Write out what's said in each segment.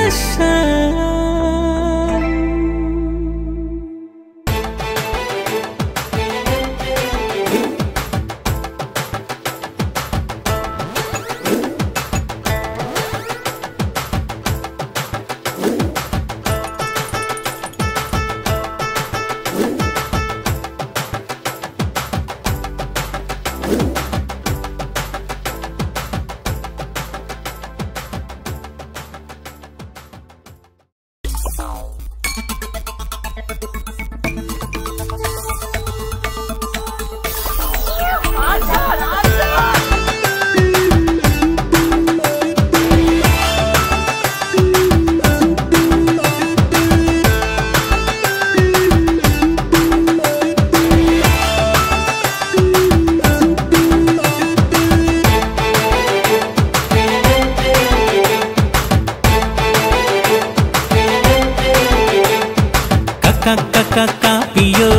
Kapiyo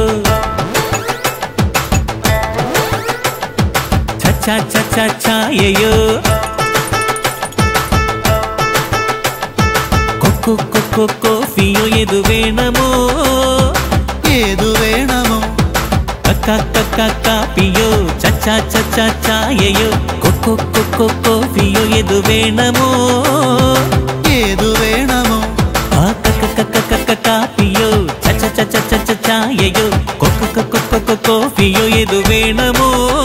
cha cha cha cha cha yeyo koko koko kofiyo edu venamo kapiyo cha cha cha cha cha yeyo koko koko kofiyo edu venamo kapiyo cha cha cha cha cha cha yeyo koko koko kofiyo edu venamo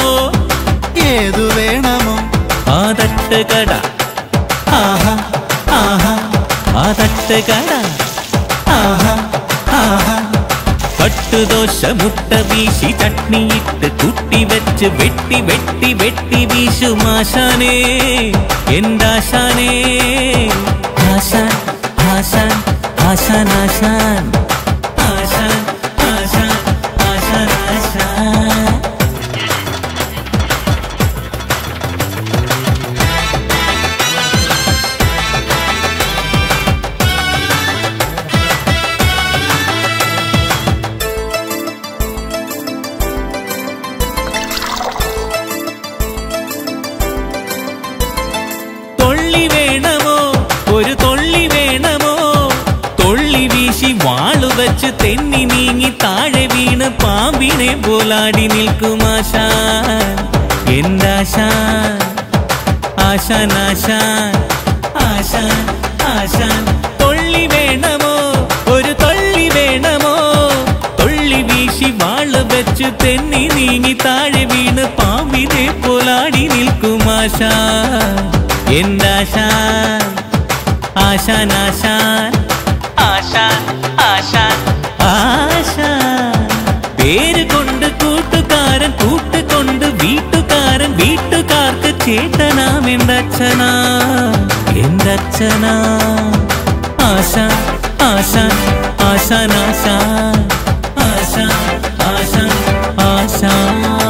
ആതട്ടുകട ആഹാ ആഹാ ആതട്ടുകട ആഹാ ആഹാ പട്ടുദോശ മുട്ട വീശി ചട്നിയിട്ട് കൂട്ടി വെച്ച് വെട്ടി വെട്ടി വെട്ടി വീശുമാശാനേ എന്താശാനേ ആശാൻ ആശാൻ ആശാൻ ആശാൻ ആശാൻ ആശാൻ ആശാൻ ആശാൻ വാളുവച്ച് തെന്നി നീങ്ങി താഴെ വീണ് പാമ്പിനെ പോലാടി നിൽക്കുമാശാൻ എന്താശാൻ ആശാൻ ആശാൻ ആശാൻ ആശാൻ തൊള്ളി വേണമോ ഒരു തൊള്ളി വേണമോ തൊള്ളി വീശി വാള് വെച്ച് തെന്നി നീങ്ങി താഴെ വീണ് പാമ്പിനെ പോലാടി നിൽക്കുമാശാൻ എന്താശാൻ ആശാൻ ആശാൻ ആശാൻ ആശാൻ ആശാൻ പേര് കൊണ്ട് കൂട്ടുകാരൻ കൂട്ടുകൊണ്ട് വീട്ടുകാരൻ വീട്ടുകാർക്ക് ചേട്ടനാം എന്തച്ഛനാ എന്തച്ഛനാ ആശാൻ ആശാൻ ആശാൻ ആശാൻ ആശാൻ ആശാൻ ആശാൻ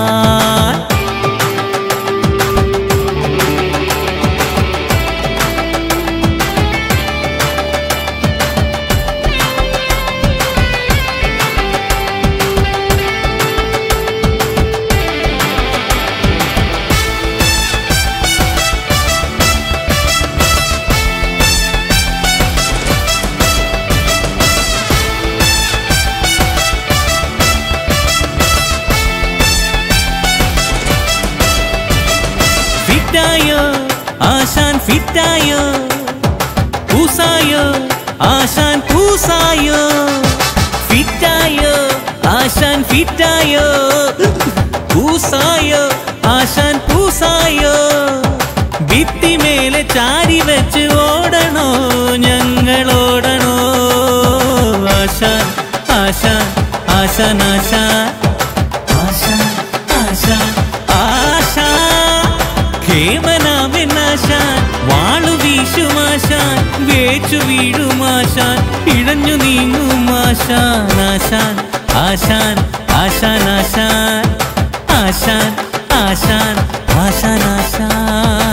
ആശാൻ ഫിറ്റായോ പൂസായോ ആശാൻ പൂസായോ ഫിറ്റായോ ആശാൻ ഫിറ്റായോ പൂസായോ ആശാൻ പൂസായോ ഭിത്തിമേലെ ചാരി വെച്ച് ഓടണോ ഞങ്ങളോടണോ ആശാൻ ആശാൻ ആശാൻ ആശാൻ ആശാൻ ആശാൻ ആശാൻ േമനാമെന്നാശാൻ വാളു വീശുമാശാൻ വേച്ചു വീഴുമാശാൻ ഇഴഞ്ഞു നീങ്ങുമാശാൻ ആശാൻ ആശാൻ ആശാൻ ആശാൻ ആശാൻ ആശാൻ ആശാൻ ആശാൻ